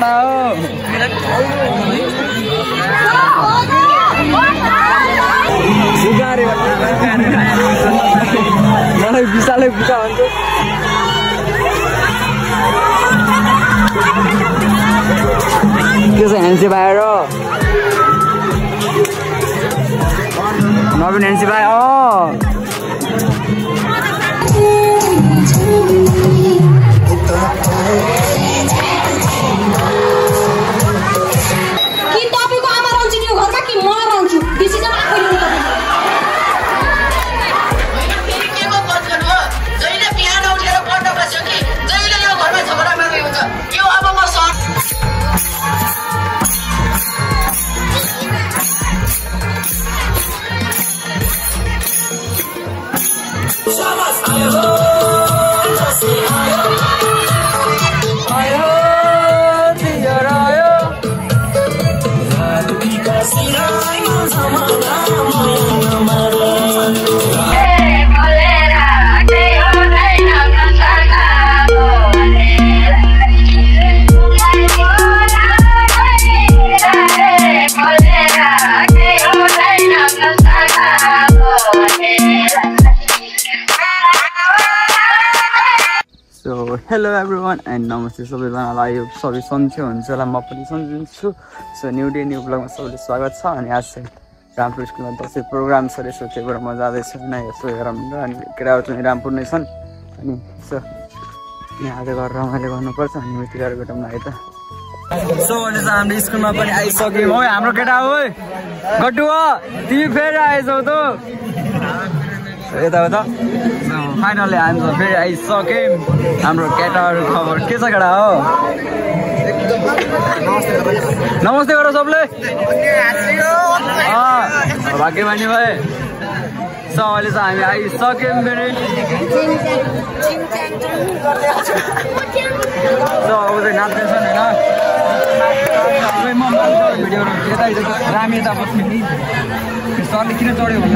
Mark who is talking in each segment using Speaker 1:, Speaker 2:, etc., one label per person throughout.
Speaker 1: कडा हो मलाई विशालै बुका भन्छ के छ ह्यान्सी भाइ र नवीन ह्यान्सी भाइ हेलो एभ्रिवान एन्ड नमस्ते सबैजनालाई यो सबै सन्चै हुन्छ होला म पनि सन्चै छु सो न्यू डे न्यू ब्लगमा सबैले स्वागत छ अनि आज चाहिँ रामपुर स्कुलमा दसैँ प्रोग्राम छ यसो त्यही भएर म जाँदैछु होइन यसो हेरौँ र अनि केटाहरू चाहिँ रामपुर नै छन् अनि सो यहाँ आज गरेर रमाइलो गर्नुपर्छ अनि यतिखेर भेटौँ न है त सो अहिले चाहिँ हाम्रो स्कुलमा पनि आइसक्यौँ है हाम्रो केटा हो गट्टु हो तिमी फेरि आएछौ त यता हो त फाइनली हामी फेरि आइसक्यौँ हाम्रो केटाहरू खबर के छ केटा हो नमस्ते गर सबले भाग्यमानी भए सो अहिले चाहिँ हामी आइसक्यौँ फेरि सो अब चाहिँ नाच्दैछन् होइन भिडियोहरू यता रामी यता बस्ने नि सरले किन चढ्यो भने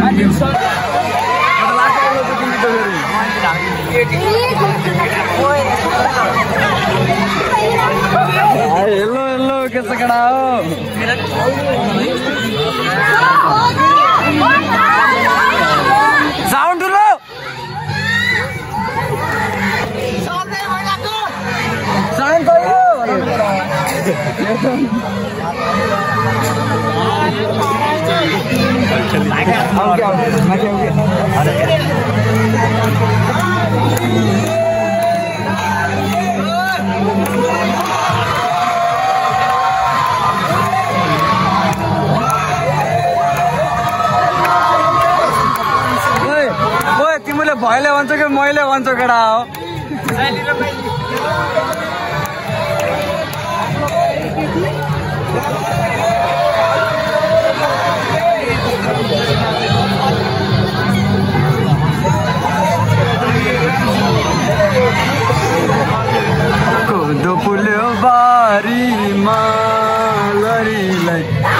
Speaker 1: हेलो हेलो के छ केटा हो साउन्ड ठुलो साउन्ड तिमीले भैले भन्छ कि मैले भन्छ केटा हो कोदो पुल्यो बारीमा लरीलाई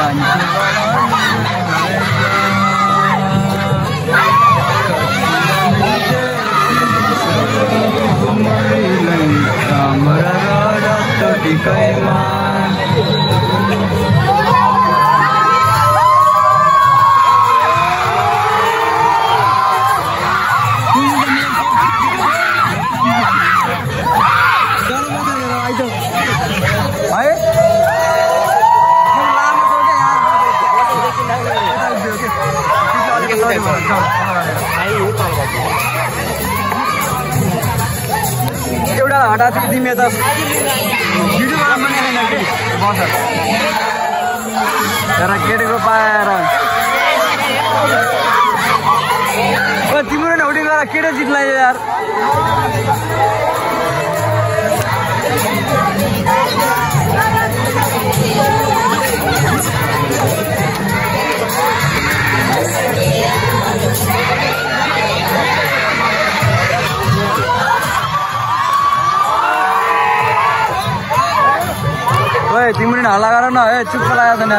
Speaker 1: एउटा हटा तिमी त भिडियोमा बनाएन कि बस तर केटीको पाएर तिम्रो नै उठी गएर केटो जित्लाई यार तिम्रो नि हल्ला गर न चुप्प लागेको छैन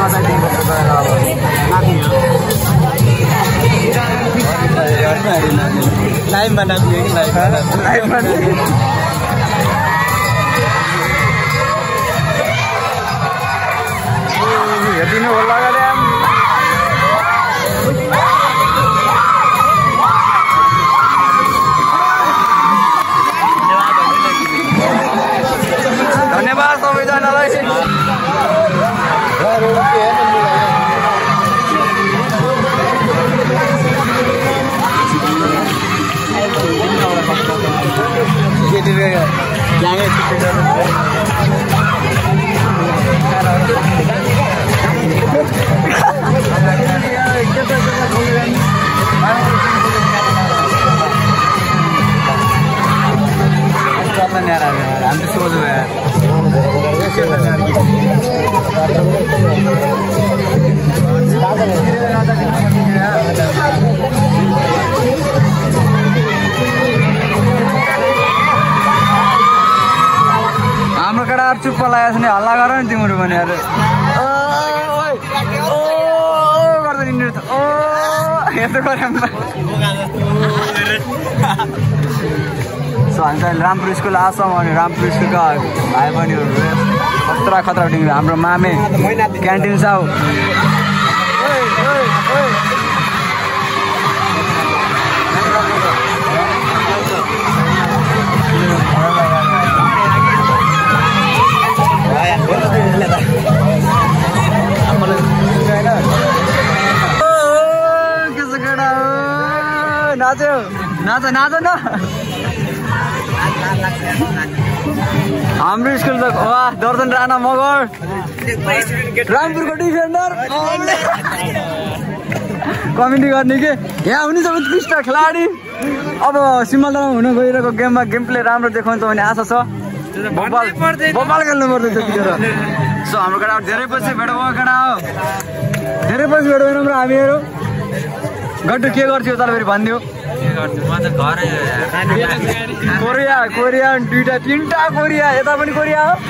Speaker 1: लाइभमा नाच्ने कि लाइभमा हेरिदिनु होला गरे धन्यवाद सबैजनालाई I'm just over there. हाम्रो केटाहरु चुप्प लागेको छ नि हल्ला गर नि तिम्रो पनि यार गर्दै हिँड्नु त हेर्दै गरे सो हामी चाहिँ रामपुर स्कुल आछौँ अनि रामपुर स्कुलका भाइ बहिनीहरू खतरा खतरा टिम हाम्रो मामे क्यान्टिन छ नाच्यो नाच नाच न हाम्रो स्कुल त दर्शन राणा मगर रामपुरको डिफेन्डर कमेन्टी गर्ने के यहाँ हुने सबै उत्कृष्ट खेलाडी अब सिमलदहमा हुन गइरहेको गेममा गेम प्ले राम्रो देखाउँछ भन्ने आशा छ बबाल खेल्नु पर्दैछ त्यतिखेर सो हाम्रो केटा धेरै पछि भेट भएको केटा हो धेरै पछि भेट भएनौँ र हामीहरू गड्डु के गर्थ्यो तर फेरि भनिदियो कोरिया कोरिया दुईटा तिनटा कोरिया यता पनि कोरिया हो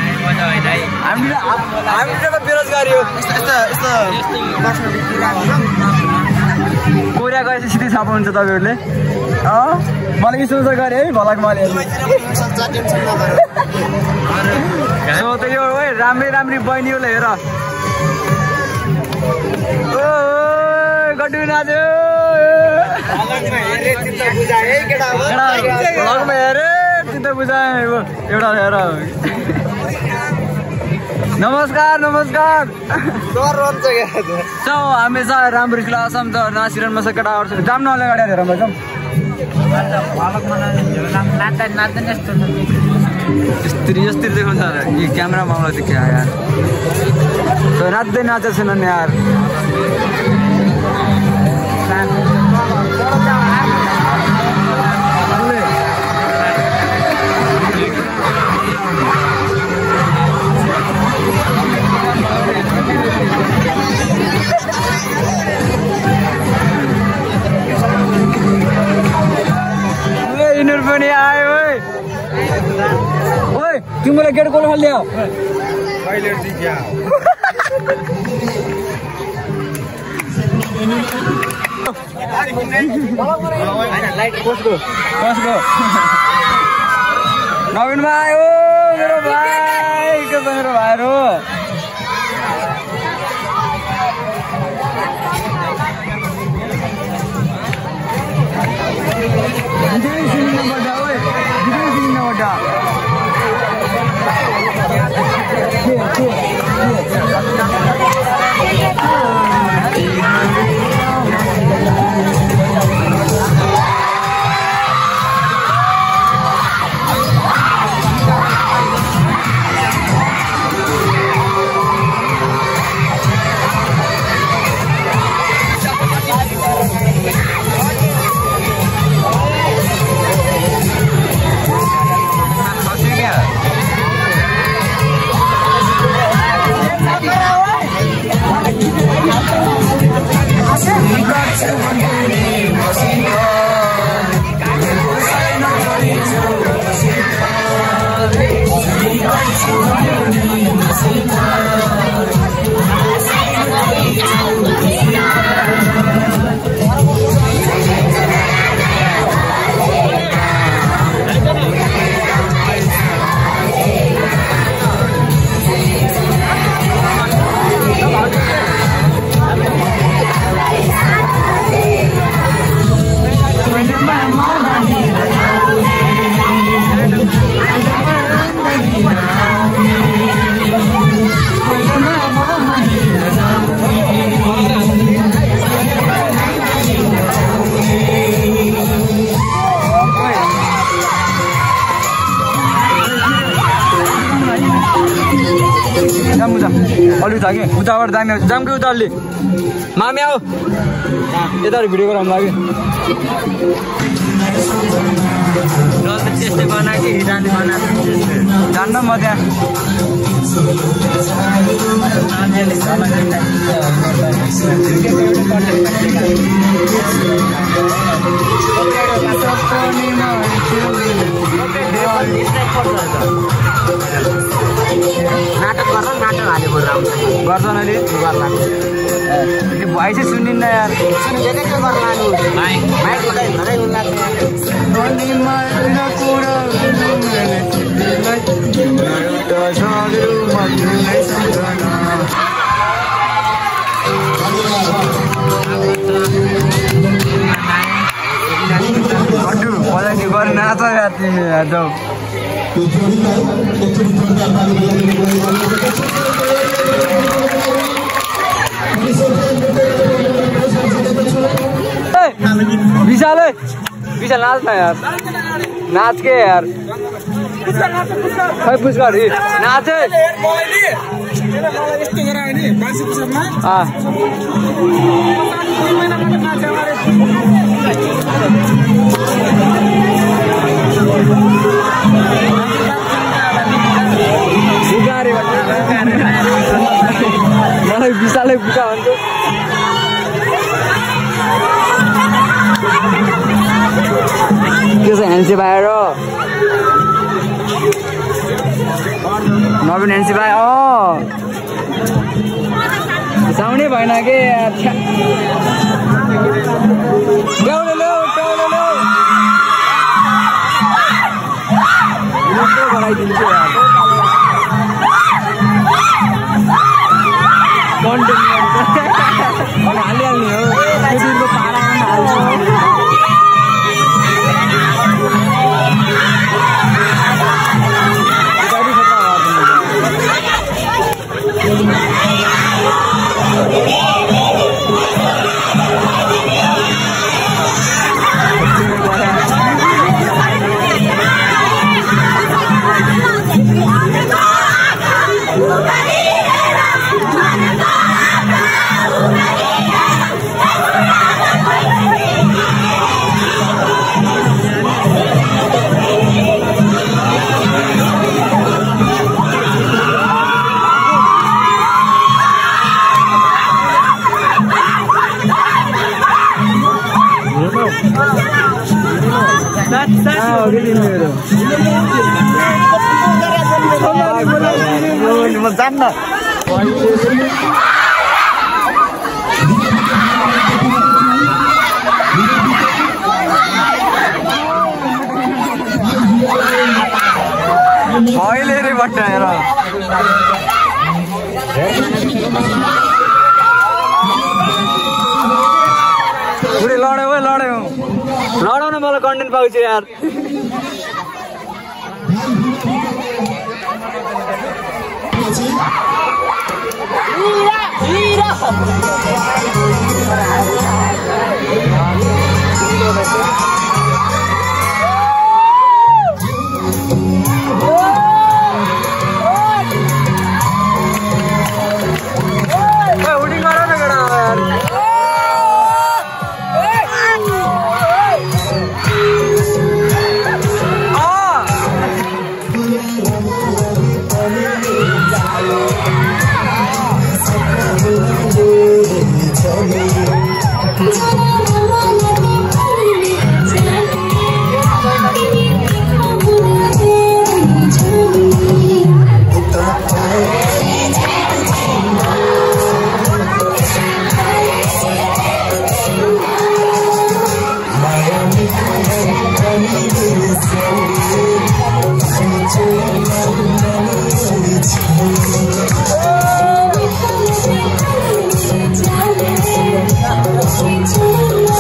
Speaker 1: हामी त बेरोजगारी हो कोरिया गएपछि सिधै थाहा पाउनुहुन्छ तपाईँहरूले मलाई स्पोन्सर गरे है भलक मैले सो त्यही हो है राम्रै राम्री बहिनीहरूले हेर गड्डु नाच्यो नमस्कार नमस्कार सो हामी छ राम्रो स्कुल आसाम त नाचिरहनु छ केटाहरू जाम नले गाडी हेर म जाम यस्तरी देखाउँछ यो क्यामेरामा आउँला त्यो क्या यार नाच्दै नाचेको छैनन् यार यिनीहरू पनि आयो ओए तिमीलाई गेट गोल हाल्दियो नवीन भाइ हो मेरो भाइ के छ मेरो भाइहरू छ कि उताबाट दामी आउँछ जामकै उताले मामी आऊ यता भिडियो गराउनु लाग्यो त्यस्तै बनाएको हिराले बनाएको जान्न म त्यहाँ
Speaker 2: नाटक गर्दा नाटक हाल्यो
Speaker 1: गर्छन् अहिले त्यो भोइस सुनिन्न यार गरे नाच यार तिमी जाऊ विशाल विशाल नाच न यार नाच के यार खै पुस गरी नाच मलाई विशालै बुका भन्छ के छ ह्यान्सी भाइ र नवीन ह्यान्सी भाइ साउनै भएन के गराइदिन्छु हालिहाल्ने हो जान्न अहिले रे बट्टाएर पुरै लड्यो लडाउन मलाई कन्टेन्ट पाउँछ यार
Speaker 3: Sweet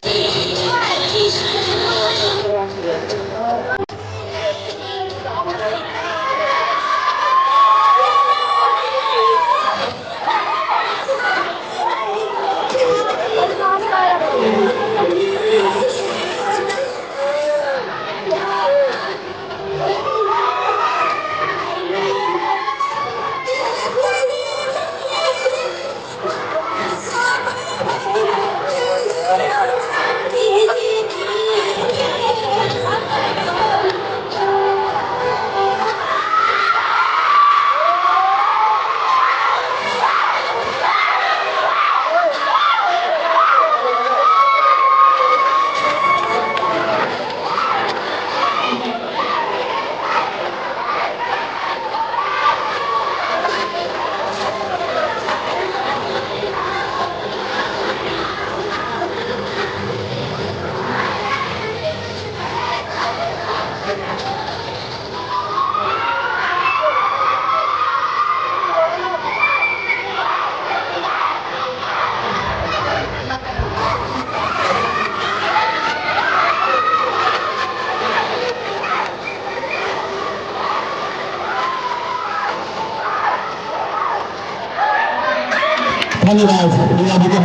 Speaker 2: धन्यवाद नाटक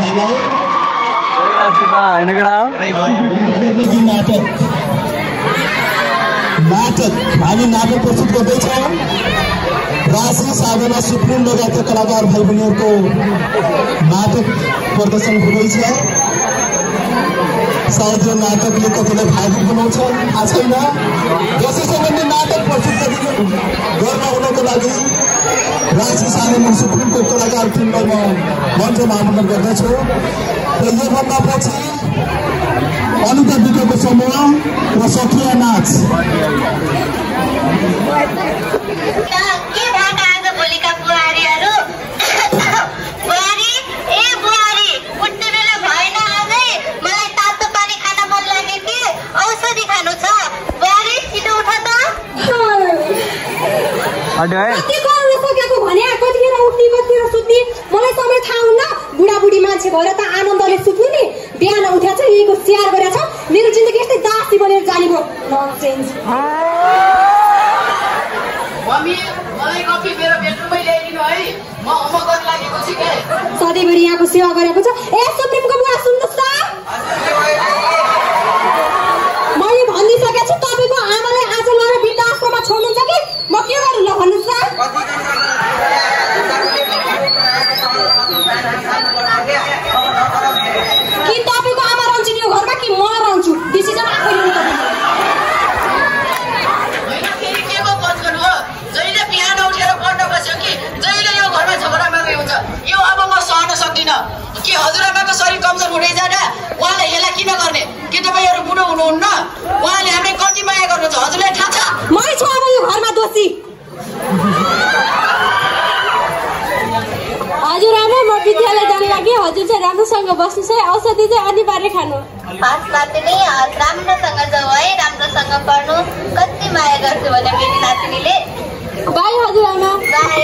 Speaker 2: हामी नाटक प्रस्तुत गर्दैछौँ। राशि साधना सुप्रिम लगायतका कलाकार भाइ बहिनीहरूको नाटक प्रदर्शन हुँदैछ। सायद यो नाटकले कतिलाई फाइदा बनाउँछ थाहा छैन। यसैसँगै नाटक प्रस्तुत गर्न हुनको लागि राशि साधना सुप्रिमको कलाकार टिमलाई म मञ्चमा आमन्त्रण गर्दछु र योभन्दा पछि अनिता विकको समूह र सखिया नाच
Speaker 3: मलाई समय थाहा हुन्न। बुढाबुढी मान्छे भएर त आनन्दले सुत्नु नि। बिहान उठेर चाहिँ यहीको स्याहार गरेछ। मेरो जिन्दगी यस्तै दासी बनेर जाने भयो। ननसेन्स।
Speaker 4: मम्मी मलाई कफी मेरो बेडरुममै ल्याइदिनु है। म होमवर्क गर्न लागेको छु के।
Speaker 3: सधैँभरि यहाँको सेवा गरेको छ। ए सुप्रिमको बुवा सुन्नुहोस् त। मैले भनिसकेको छु तपाईको आमालाई आज लगेर वृद्धाश्रममा छोड्नुहुन्छ कि म के गर्नु ल भन्नुहोस् त। कि तपाईको आमा रहन्छन् यो घरमा कि म रहन्छु डिसिजन आफै लिनु
Speaker 4: तपाईले। के को बच्चन हो? जहिले बिहान उठेर पढ्न बस्यो कि जहिले यो घरमा झगडा मात्रै हुन्छ। यो अब म सहन सक्दिन। के हजुरआमाको शरीर कमजोर हुँदै जाँदा उहाँले यसलाई किन गर्ने? के तपाईहरु बुढो हुनुहुन्न? उहाँले हामीलाई कति माया गर्नुहुन्छ हजुरलाई थाहा छ?
Speaker 3: मै छु अब यो घरमा दोषी। हजुरआमा म विद्यालय जाने लागि हजुर चाहिँ राम्रोसँग बस्नुहोस् है। औषधि चाहिँ अनिवार्य खानु।
Speaker 5: पास नाति नै राम्रोसँग जाऊ है। राम्रोसँग पढ्नु। कति माया गर्छु भने मेरी नातिनीले।
Speaker 3: बाई हजुरआमा।
Speaker 5: बाई।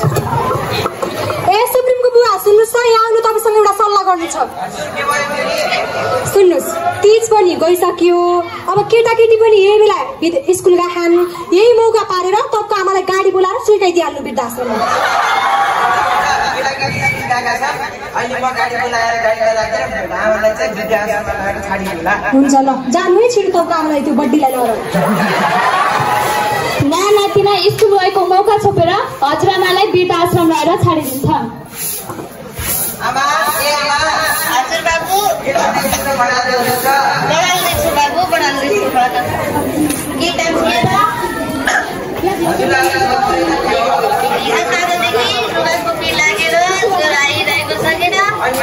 Speaker 3: ए सुप्रिमको बुवा सुन्नुहोस् त। यहाँ आउनु तपाईँसँग एउटा सल्लाह गर्नु छ। सुन्नुहोस् तीज पनि गइसक्यो। अब केटाकेटी पनि यही बेला स्कुल गएछन्। यही मौका पारेर तपाईँको आमालाई गाडी बोलाएर सुर्काइदिइहाल्नु वृद्धाश्रममा। हुन्छ ल जानु है छिटो तपाईँको आमालाई त्यो बड्डीलाई लगेर।
Speaker 6: नातिना स्कुल गएको मौका छोपेर हजुरआमालाई वृद्धाश्रम लगेर छाडिदिन्छ।
Speaker 5: हजुर बाबु बढाउँदैछु बाबु बढाउँदैछु। के टाइम लिएर सानोदेखि लुगाको पिर लागेर ज्वरो आइरहेको छ किन?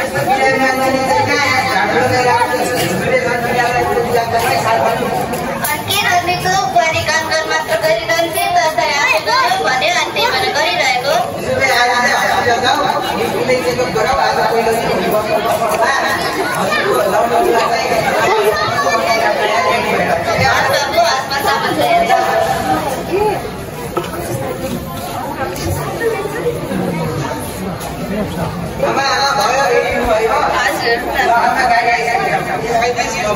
Speaker 5: के गर्नेको बुहारी काम मात्र गरिरहन्थे दसैँ आएको भन्यो अनि त्यही भएर गरिरहेको।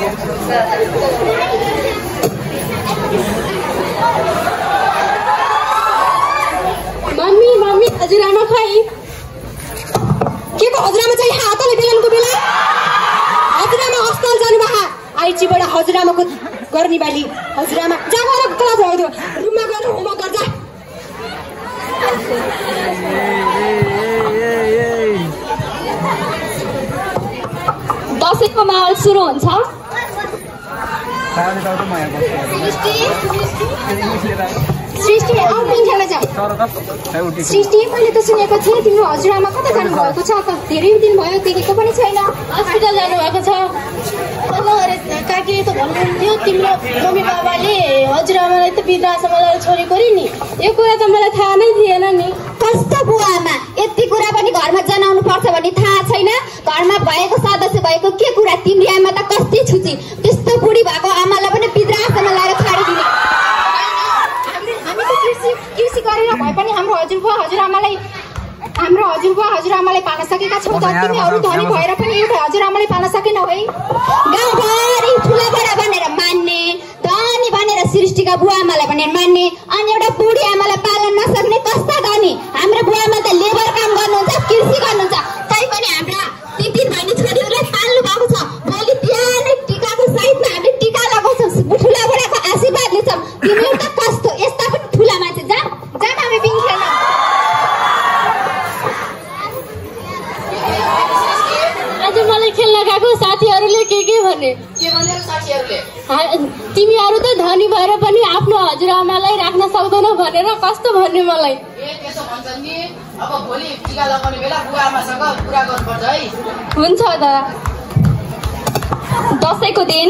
Speaker 3: मम्मी हजुरआमा खै के को हजुरआमा चाहिँ हातले बेलनको बेला हजुरआमा अस्पताल जानुभयो आइचीबाट हजुरआमाको गर्ने बाली हजुरआमा जा गएर क्लास भयो रुममा गएर होमवर्क गर्छ
Speaker 6: दसैँको माहौल सुरु हुन्छ
Speaker 3: सृष्टि आउनु जा सृष्टि मैले त सुनेको थिएँ तिम्रो हजुरआमा कता जानुभएको छ त धेरै दिन भयो देखेको पनि छैन
Speaker 6: हस्पिटल जानुभएको छ
Speaker 5: काकीले त भन्नुहुन्थ्यो तिम्रो मम्मी बाबाले हजुरआमालाई त वृद्धाश्रममा लगेर छोडेको रे नि
Speaker 6: यो कुरा त मलाई थाहा नै थिएन नि
Speaker 7: कस्तो बुवामा यति कुरा पनि घरमा जनाउनु पर्छ भन्ने थाहा छैन घरमा भएको सदस्य भएको के कुरा तिम्रो आमा त कस्तै छुची त्यस्तो बुढी भएको आमालाई पनि वृद्धाश्रममा लगेर छाडिदिने
Speaker 3: हामी त कृषि गरेर भए पनि हाम्रो हजुरबुवा हजुरआमालाई पाल्न सकेका छौँ त तिमीहरू धनी भएर पनि एउटा हजुरआमालाई पाल्न सकेनौ है
Speaker 7: गाउँभरि ठुला बडा भनेर मान्ने धनी भनेर सृष्टिका बुवा आमालाई भनेर मान्ने अनि एउटा बुढी आमालाई पाल्न नसक्ने कस्ता धनी हाम्रो बुवा आमा त लेबर काम गर्नुहुन्छ कृषि गर्नुहुन्छ तै पनि हाम्रा तीन बहिनी छोरीहरूलाई पाल्नु भएको छ भोलि बिहानै टिकाको सहितमा हामीले टिका लगाउँछौँ ठुला बडाको आशीर्वाद लिन्छौँ तिमीहरू त कस्तो यस्ता पनि ठुला मान्छे जा हामी बिन खेल्न
Speaker 6: आज मलाई खेल्न गएको साथीहरूले के भने तिमीहरू त धनी भएर पनि आफ्नो हजुरआमालाई राख्न सक्दैनौ भनेर कस्तो भन्ने मलाई
Speaker 4: अब भोलि टिका लगाउने बेला बुवा आमासँग कुरा गर्नुपर्छ है
Speaker 6: हुन्छ त दसैँको दिन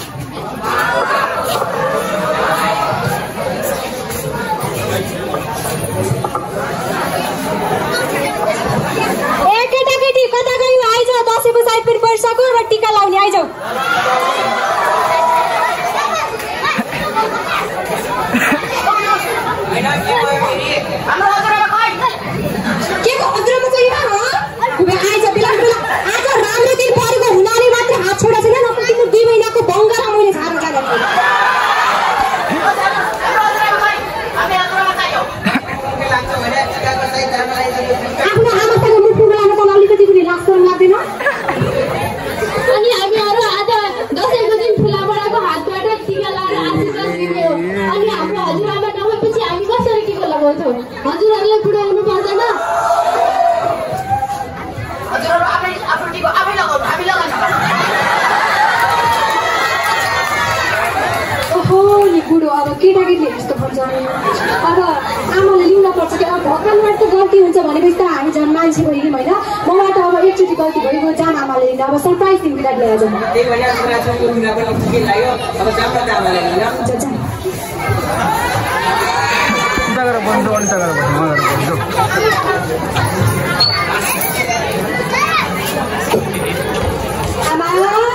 Speaker 3: केटाकेटी कता गयो आइजाऊ दसैँको साइड पनि परिसक्यो र टिका लाउने आइजाऊ के को हजुरआमा चाहिँ आइज बेला आज राम्रो दिन परेको हुनाले मात्र हात छोडा छैन नत्र तिम्रो 2 महिनाको बङ्गाला मैले झार्न जानेको आफ्नो आमासँग मुखु बोलाउन त अलिकति पनि लाग्छ लाग्दैन
Speaker 6: अनि हामीहरू आज दसैँको दिन ठुला बडाको हातबाट टिका लगाएर आशीर्वाद दिने हो अनि हाम्रो हजुरआमा नभएपछि हामी कसरी टिका लगाउँछौँ हजुरहरूलाई पुऱ्याउनु पर्दैन
Speaker 3: ओहो नि बुढो अब केटाकेटीले यस्तो भन्छ अब आमाले लिउन पर्छ कि अब भगवान्बाट त गल्ती हुन्छ भनेपछि त हामी झन् मान्छे भइदिउँ होइन मलाई त अब एकचोटि गल्ती भइगयो जान आमाले लिँदा अब सरप्राइज दिन बिराट ल्याएर जाउँ आमा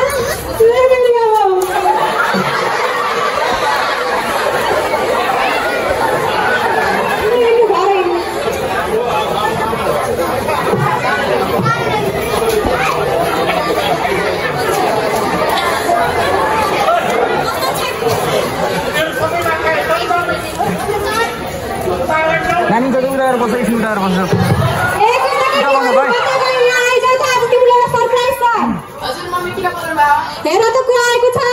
Speaker 1: नानी त उडाएर बस्छ एकछिन उडाएर बस्छ
Speaker 3: हेर त को आएको छ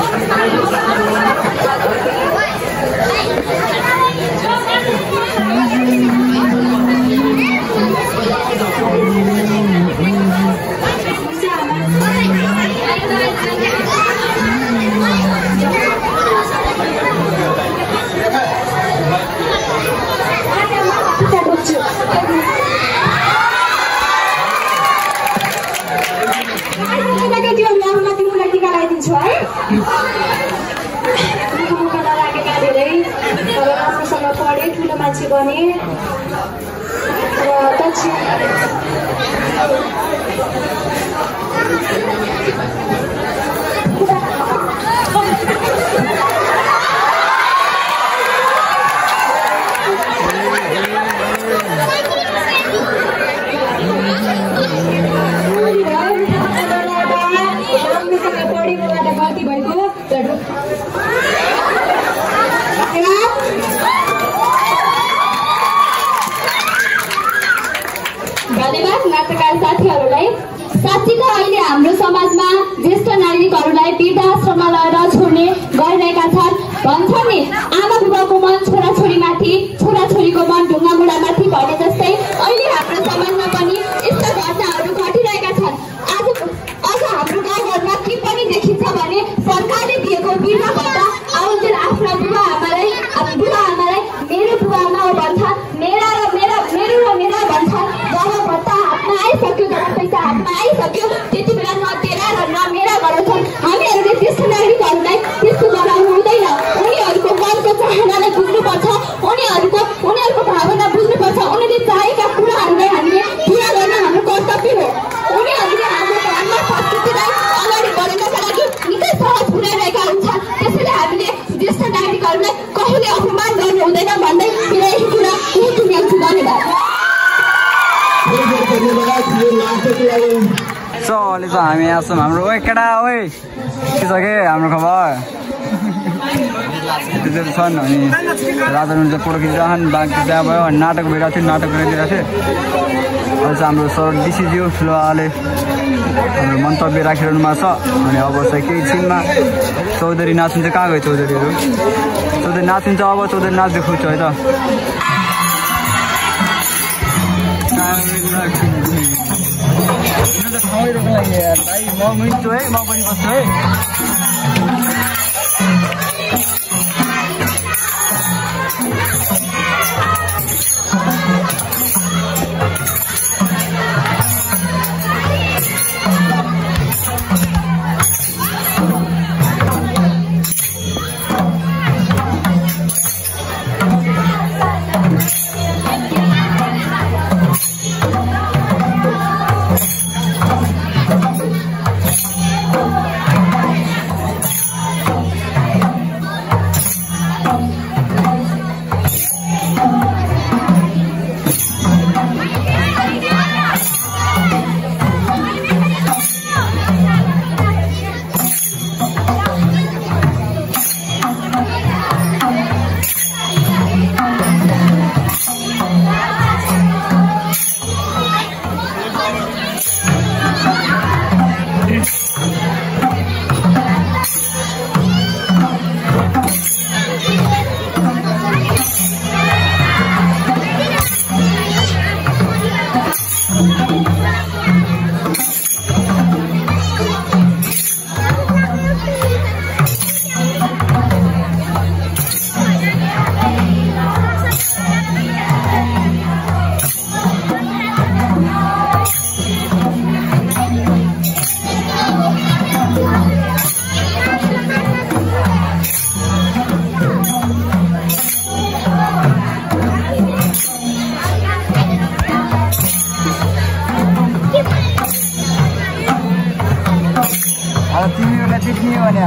Speaker 6: ठुलो मान्छे बने साथीहरूलाई साँच्चै त अहिले हाम्रो समाजमा ज्येष्ठ नागरिकहरूलाई वृद्धाश्रममा लगेर छोड्ने गरिरहेका छन्। भन्छन् नि आमा बुबाको मन छोराछोरीमाथि, छोराछोरीको मन ढुङ्गा मुढामाथि भने जस्तै अहिले हाम्रो समाजमा पनि यस्ता घटनाहरू घटिरहेका छन्। अझ हाम्रो गाउँघरमा के पनि देखिन्छ भने सरकारले दिएको वृद्ध भत्ता आउँदैन आफ्ना बुबा आमालाई मेरो बुबा आमा हो भन्छ, मेरा र मेरा भन्छ। जब भत्ता हातमा आइसक्यो, जब पैसा हातमा आइसक्यो त्यति बेला न तेरा र न मेरा गराउँछन्। हामीहरूले ज्येष्ठ नागरिकहरूलाई त्यस्तो गराउनु हुँदैन। उनीहरूको मनको चाहनालाई बुझ्नुपर्छ, उनीहरूको भावना बुझ्नुपर्छ। उनीहरूले चाहेका कुराहरूलाई हामीले पुरा गर्न हाम्रो कर्तव्य हो। उनीहरूले हाम्रो धर्म संस्कृतिलाई अगाडि बढाउनका लागि निकै सहज पुर्याइरहेका हुन्छन्। त्यसैले हामीले ज्येष्ठ नागरिकहरूलाई कहिले अपमान गर्नु हुँदैन भन्दै मेरो यही कुरा टुङ्ग्याउँछु। धन्यवाद।
Speaker 1: अहिले चाहिँ हामी यहाँ छौँ। हाम्रो ओइ केटा ओइ के छ के हाम्रो खबर त्यतिहरू छन्। अनि राजा हुन्छ फोटो खिचिरहेछन्, बाँकी त्यहाँ भयो नाटक भइरहेको थियो, नाटक गरिदिरहेको थियो। अहिले चाहिँ हाम्रो सर डिसिज्यू फिलहालले हाम्रो मन्तव्य राखिरहनु भएको छ। अनि अब चाहिँ केही छिनमा चौधरी नाचिन्छ। कहाँ गयो चौधरीहरू? चौधरी नाचिन्छ। अब चौधरी नाच्दै खोज्छु है त। भाइ म मिल्छु है, म पनि बस्छु है। तिमीहरूलाई देख्ने भने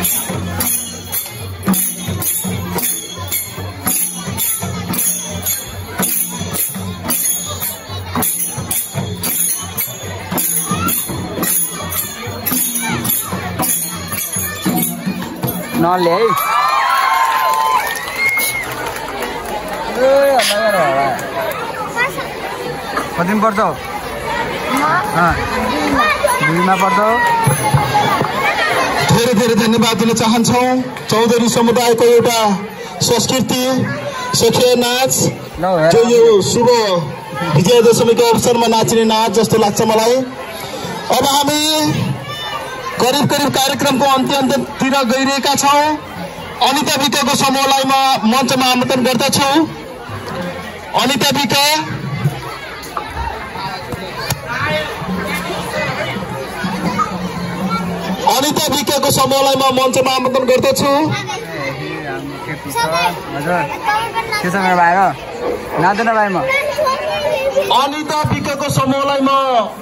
Speaker 1: नले कति पर्छ दुईमा पर्छ
Speaker 2: धेरै धेरै धन्यवाद दिन चाहन्छौँ चौधरी समुदायको एउटा संस्कृति सखिया नाच जो यो शुभ विजयादशमीको अवसरमा नाचिने नाच जस्तो लाग्छ मलाई। अब हामी करिब करिब कार्यक्रमको अन्त्यतिर गइरहेका छौँ। अनिता विकको समूहलाई म मञ्चमा आमन्त्रण गर्दछु। अनिता विक अनिता विकको समूहलाई म मञ्चमा आमन्त्रण गर्दछु। अनिता विकको समूहलाई म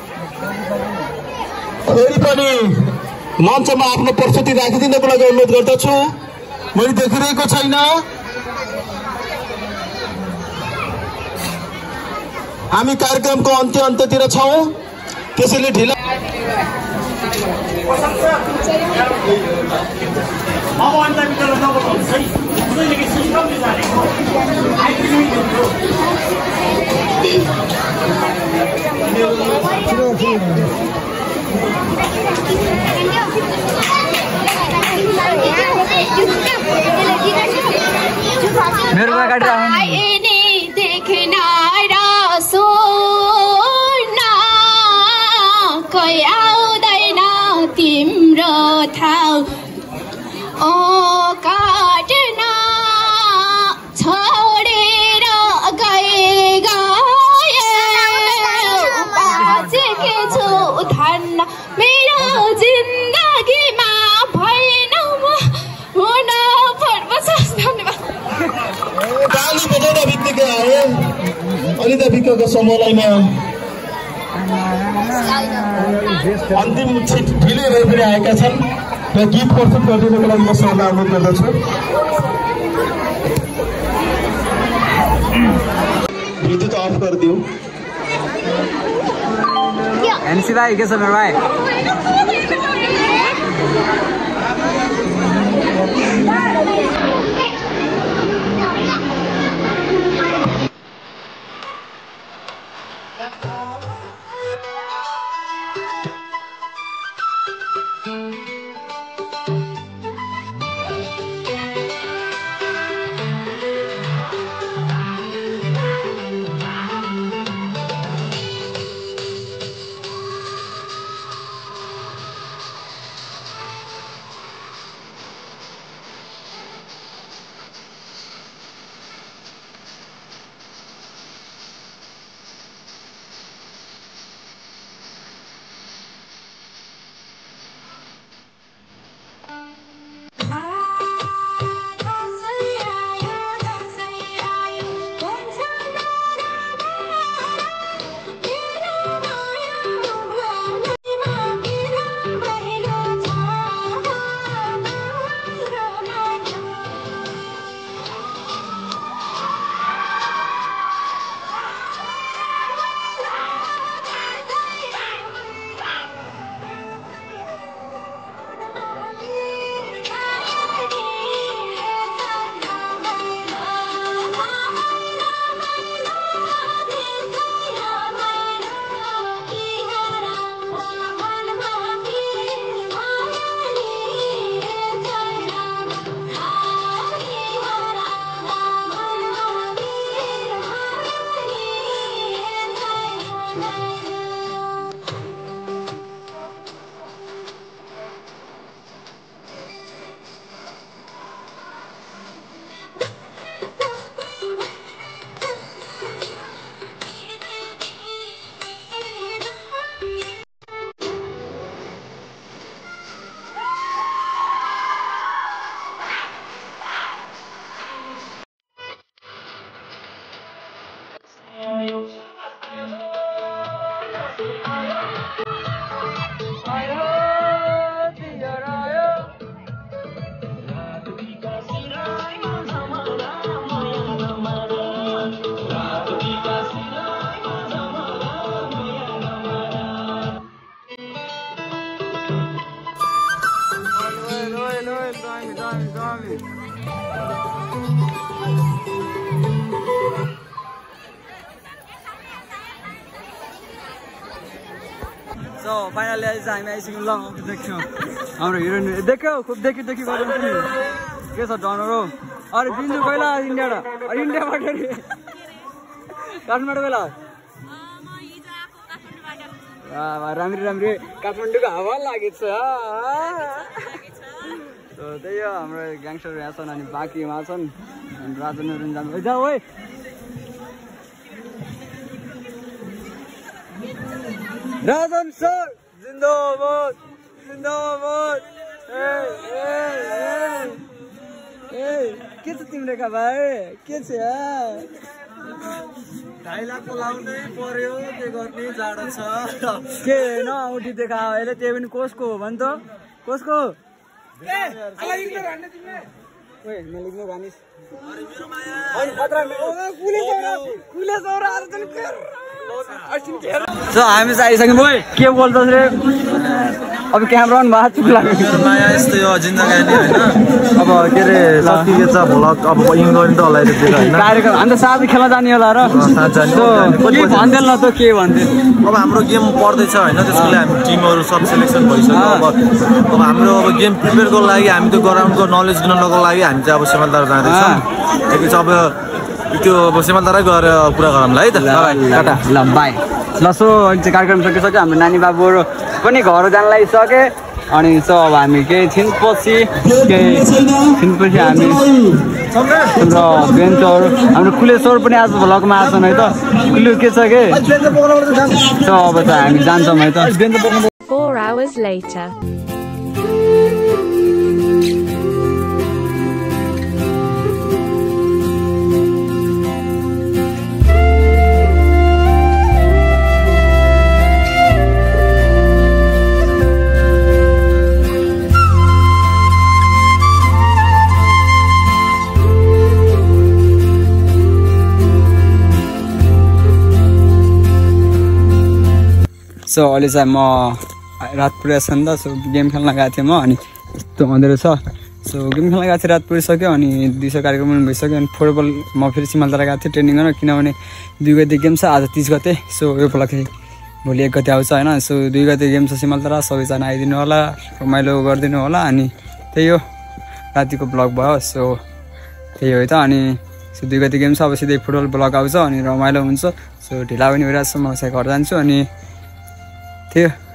Speaker 2: फेरि पनि मञ्चमा आफ्नो प्रस्तुति राखिदिनको लागि अनुरोध गर्दछु। मैले देखिरहेको छैन। हामी कार्यक्रमको अन्त्यतिर छौँ, त्यसैले ढिला
Speaker 1: मेरो गाडी
Speaker 6: देखना कोही आउँदैन तिम्रो ठाउँ ओ काट्न छोडेर बाँचेकी छु धन्न मेरो जिन्दगीमा भएन हुन पर्छ।
Speaker 2: ताली बजाउँदा बित्तिकै आए अनिता विकको समूहलाई म अन्तिम छिट ढिलै भए पनि आएका छन् र गीत प्रस्तुत गरिदिनको लागि म सबैलाई अनुरोध गर्दछु। विद्युत अफ गरिदिउँ।
Speaker 1: एनसी भाइ के छ मेरो भाइ? सो फाइनली आज हामी आइसक्यौँ ल देख्छौँ हाम्रो हिरोइन देख्यौ खुब देखि गर्नु पनि के छ डनर हो अरे बिन्दु पहिला इन्डियाबाट नि काठमाडौँ पहिला राम्री काठमाडौँको हावा लागेको छ त्यही हो हाम्रो ग्याङ्स्टर यहाँ छन् अनि बाँकी उहाँ छन् अनि राजनहरू पनि जानु जाऊ है राजन सर जिन्दाबाद के छ तिम्रो भाइ के छ
Speaker 8: डाइलगको लाउनै पर्यो के गर्ने जाडो छ
Speaker 1: के होइन औँठी देखा अहिले त्यही पनि कसको हो भन् त कसको हामी चाहिँ आइसक्यौँ भाइ के बोल्छ रे अब क्यामेरा भएको चुप लाग्यो
Speaker 8: माया यस्तै हो जिन्दगानी होइन
Speaker 1: अब के अरे
Speaker 8: कति के छ भ्लग अब इङ गर्ने त होला होइन
Speaker 1: कार्यक्रम अन्त साथी खेल्न जाने होला र भन्दैन न त के भन्दै
Speaker 8: अब हाम्रो गेम पर्दैछ होइन त्यसको लागि हामी टिमहरू सब सेलेक्सन भइसक्यो अब हाम्रो अब गेम प्रिपेयरको लागि हामी त्यो ग्राउन्डको नलेज दिनको लागि हामी चाहिँ अब सिमलदार जाँदैछौँ त्यसपछि अब त्यो अब सिमलदारै गएर पुरा गरौँला है त
Speaker 1: टाटा ल बाई ल सो अहिले चाहिँ कार्यक्रम सकिसक्यो हाम्रो नानी बाबुहरू पनि घर जान लागिसके अनि सो अब हामी केही छिनपछि हामी हाम्रो बेन्चहरू हाम्रो कुलेश्वर पनि आज भ्लगमा आछन् है त कुलु के छ के सो अब चाहिँ हामी जान्छौँ है त
Speaker 9: 4 hours later.
Speaker 1: सो अहिले चाहिँ म रात पुऱ्याएको छ नि त सो गेम खेल्न गएको थिएँ म अनि यस्तो हुँदो रहेछ सो गेम खेल्न गएको थिएँ रात पुरिसक्यो अनि 200 कार्यक्रम पनि भइसक्यो अनि फुटबल म फेरि सिमलदार गएको थिएँ ट्रेनिङ गर्न किनभने 2 गते गेम छ आज 30 गते सो यो पल्ट भोलि 1 गते आउँछ होइन सो 2 गते गेम छ सिमलदार सबैजना आइदिनु होला रमाइलो गरिदिनु होला अनि त्यही हो रातिको ब्लग भयो सो त्यही हो त अनि सो 2 गते गेम छ अब सिधै फुटबल ब्लग आउँछ अनि रमाइलो हुन्छ सो ढिला पनि भइरहेको छ म चाहिँ घर जान्छु अनि थियो